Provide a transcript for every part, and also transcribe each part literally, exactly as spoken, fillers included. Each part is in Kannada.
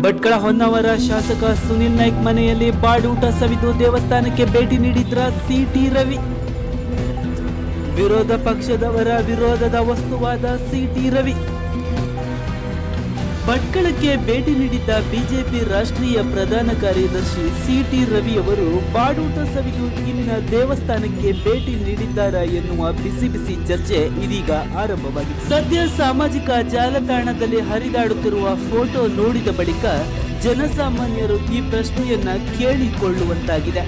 ಭಟ್ಕಳ ಹೊನ್ನಾವರ ಶಾಸಕ ಸುನಿಲ್ ನಾಯ್ಕ್ ಮನೆಯಲ್ಲಿ ಬಾಡೂಟ ಸವಿದು ದೇವಸ್ಥಾನಕ್ಕೆ ಭೇಟಿ ನೀಡಿದ್ರ ಸಿಟಿ ರವಿ. ವಿರೋಧ ಪಕ್ಷದವರ ವಿರೋಧದ ವಸ್ತುವಾದ ಸಿಟಿ ರವಿ. ಭಟ್ಕಳಕ್ಕೆ ಭೇಟಿ ನೀಡಿದ್ದ ಬಿಜೆಪಿ ರಾಷ್ಟ್ರೀಯ ಪ್ರಧಾನ ಕಾರ್ಯದರ್ಶಿ ಸಿಟಿ ರವಿ ಅವರು ಬಾಡೂಟ ಸವಿದು ಇಲ್ಲಿನ ದೇವಸ್ಥಾನಕ್ಕೆ ಭೇಟಿ ನೀಡಿದ್ದಾರಾ ಎನ್ನುವ ಬಿಸಿ ಬಿಸಿ ಚರ್ಚೆ ಇದೀಗ ಆರಂಭವಾಗಿದೆ. ಸದ್ಯ ಸಾಮಾಜಿಕ ಜಾಲತಾಣದಲ್ಲಿ ಹರಿದಾಡುತ್ತಿರುವ ಫೋಟೋ ನೋಡಿದ ಬಳಿಕ ಜನಸಾಮಾನ್ಯರು ಈ ಪ್ರಶ್ನೆಯನ್ನ ಕೇಳಿಕೊಳ್ಳುವಂತಾಗಿದೆ.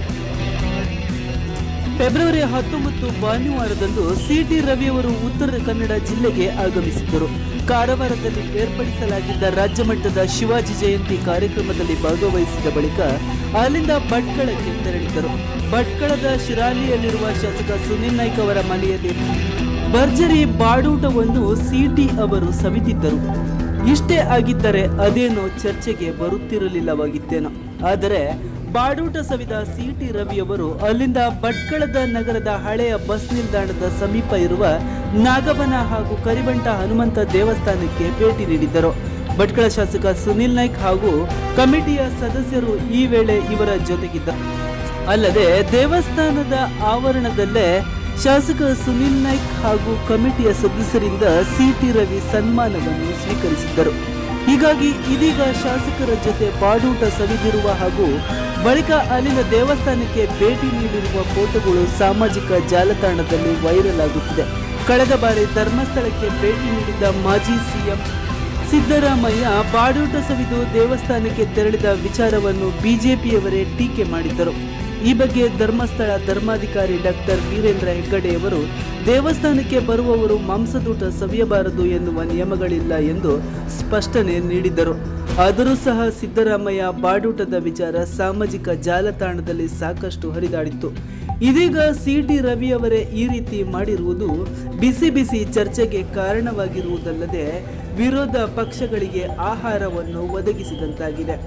ಫೆಬ್ರವರಿ ಹತ್ತೊಂಬತ್ತು ಭಾನುವಾರದಂದು ಸಿಟಿ ರವಿ ಅವರು ಉತ್ತರ ಕನ್ನಡ ಜಿಲ್ಲೆಗೆ ಆಗಮಿಸಿದ್ದರು. ಕಾರವಾರದಲ್ಲಿ ಏರ್ಪಡಿಸಲಾಗಿದ್ದ ರಾಜ್ಯ ಮಟ್ಟದ ಶಿವಾಜಿ ಜಯಂತಿ ಕಾರ್ಯಕ್ರಮದಲ್ಲಿ ಭಾಗವಹಿಸಿದ ಬಳಿಕ ಅಲ್ಲಿಂದ ಭಟ್ಕಳಕ್ಕೆ ತೆರಳಿದ್ದರು. ಭಟ್ಕಳದ ಶಿರಾಲಿಯಲ್ಲಿರುವ ಶಾಸಕ ಸುನಿಲ್ ನಾಯ್ಕ್ ಅವರ ಮನೆಯಲ್ಲಿ ಭರ್ಜರಿ ಬಾಡೂಟವನ್ನು ಸಿಟಿ ಅವರು ಸವಿತಿದ್ದರು. ಇಷ್ಟೇ ಆಗಿದ್ದರೆ ಅದೇನೋ ಚರ್ಚೆಗೆ ಬರುತ್ತಿರಲಿಲ್ಲವಾಗಿತ್ತೇನೋ. ಆದರೆ ಬಾಡೂಟ ಸವಿದ ಸಿಟಿ ರವಿಯವರು ಅಲ್ಲಿಂದ ಭಟ್ಕಳದ ನಗರದ ಹಳೆಯ ಬಸ್ ನಿಲ್ದಾಣದ ಸಮೀಪ ಇರುವ ನಾಗಬನ ಹಾಗೂ ಕರಿಬಂಟ ಹನುಮಂತ ದೇವಸ್ಥಾನಕ್ಕೆ ಭೇಟಿ ನೀಡಿದ್ದರು. ಭಟ್ಕಳ ಶಾಸಕ ಸುನಿಲ್ ನಾಯ್ಕ್ ಹಾಗೂ ಕಮಿಟಿಯ ಸದಸ್ಯರು ಈ ವೇಳೆ ಇವರ ಜೊತೆಗಿದ್ದರು. ಅಲ್ಲದೆ ದೇವಸ್ಥಾನದ ಆವರಣದಲ್ಲೇ ಶಾಸಕ ಸುನಿಲ್ ನಾಯ್ಕ್ ಹಾಗೂ ಕಮಿಟಿಯ ಸದಸ್ಯರಿಂದ ಸಿಟಿ ರವಿ ಸನ್ಮಾನವನ್ನು ಸ್ವೀಕರಿಸಿದ್ದರು. ಹೀಗಾಗಿ ಇದೀಗ ಶಾಸಕರ ಜೊತೆ ಬಾಡೂಟ ಸವಿದಿರುವ ಹಾಗೂ ಬಳಿಕ ಅಲ್ಲಿನ ದೇವಸ್ಥಾನಕ್ಕೆ ಭೇಟಿ ನೀಡಿರುವ ಫೋಟೋಗಳು ಸಾಮಾಜಿಕ ಜಾಲತಾಣದಲ್ಲಿ ವೈರಲ್ ಆಗುತ್ತಿದೆ. ಕಳೆದ ಬಾರಿ ಧರ್ಮಸ್ಥಳಕ್ಕೆ ಭೇಟಿ ನೀಡಿದ್ದ ಮಾಜಿ ಸಿಎಂ ಸಿದ್ದರಾಮಯ್ಯ ಬಾಡೂಟ ಸವಿದು ದೇವಸ್ಥಾನಕ್ಕೆ ತೆರಳಿದ ವಿಚಾರವನ್ನು ಬಿಜೆಪಿಯವರೇ ಟೀಕೆ ಮಾಡಿದ್ದರು. ಈ ಬಗ್ಗೆ ಧರ್ಮಸ್ಥಳ ಧರ್ಮಾಧಿಕಾರಿ ಡಾಕ್ಟರ್ ವೀರೇಂದ್ರ ಹೆಗ್ಗಡೆಯವರು ದೇವಸ್ಥಾನಕ್ಕೆ ಬರುವವರು ಮಾಂಸದೂಟ ಸವಿಯಬಾರದು ಎನ್ನುವ ನಿಯಮಗಳಿಲ್ಲ ಎಂದು ಸ್ಪಷ್ಟನೆ ನೀಡಿದ್ದರು. ಆದರೂ ಸಹ ಸಿದ್ದರಾಮಯ್ಯ ಬಾಡೂಟದ ವಿಚಾರ ಸಾಮಾಜಿಕ ಜಾಲತಾಣದಲ್ಲಿ ಸಾಕಷ್ಟು ಹರಿದಾಡಿತ್ತು. ಇದೀಗ ಸಿಟಿ ರವಿಯವರೇ ಈ ರೀತಿ ಮಾಡಿರುವುದು ಬಿಸಿ ಬಿಸಿ ಚರ್ಚೆಗೆ ಕಾರಣವಾಗಿರುವುದಲ್ಲದೆ ವಿರೋಧ ಪಕ್ಷಗಳಿಗೆ ಆಹಾರವನ್ನು ಒದಗಿಸಿದಂತಾಗಿದೆ.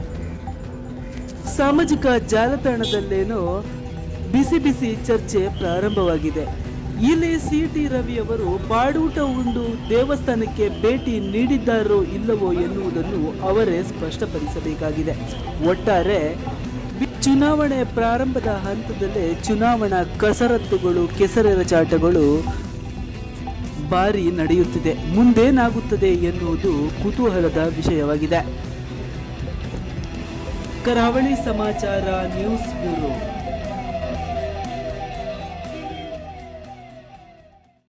ಸಾಮಾಜಿಕ ಜಾಲತಾಣದಲ್ಲೇನೋ ಬಿಸಿ ಬಿಸಿ ಚರ್ಚೆ ಪ್ರಾರಂಭವಾಗಿದೆ. ಇಲ್ಲಿ ಸಿಟಿ ರವಿ ಅವರು ಬಾಡೂಟ ಉಂಡು ದೇವಸ್ಥಾನಕ್ಕೆ ಭೇಟಿ ನೀಡಿದ್ದಾರೋ ಇಲ್ಲವೋ ಎನ್ನುವುದನ್ನು ಅವರೇ ಸ್ಪಷ್ಟಪಡಿಸಬೇಕಾಗಿದೆ. ಒಟ್ಟಾರೆ ಚುನಾವಣೆ ಪ್ರಾರಂಭದ ಹಂತದಲ್ಲೇ ಚುನಾವಣಾ ಕಸರತ್ತುಗಳು ಕೆಸರೆರಚಾಟಗಳು ಬಾರಿ ನಡೆಯುತ್ತಿದೆ. ಮುಂದೇನಾಗುತ್ತದೆ ಎನ್ನುವುದು ಕುತೂಹಲದ ವಿಷಯವಾಗಿದೆ. ಕರಾವಳಿ ಸಮಾಚಾರ ನ್ಯೂಸ್ ಬ್ಯೂರೋ.